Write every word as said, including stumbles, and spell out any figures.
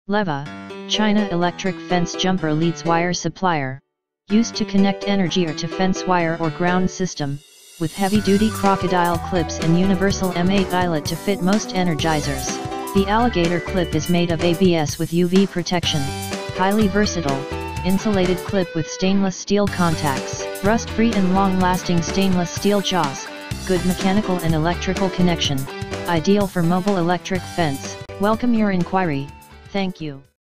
LEVAH, China electric fence jumper leads wire supplier. Used to connect energizer to fence wire or ground system, with heavy-duty Crocodile clips and universal M eight eyelet to fit most energizers. The Alligator clip is made of A B S with U V protection, highly versatile, insulated clip with stainless steel contacts, rust-free and long-lasting stainless steel jaws, good mechanical and electrical connection, ideal for mobile electric fence. Welcome your inquiry. Thank you.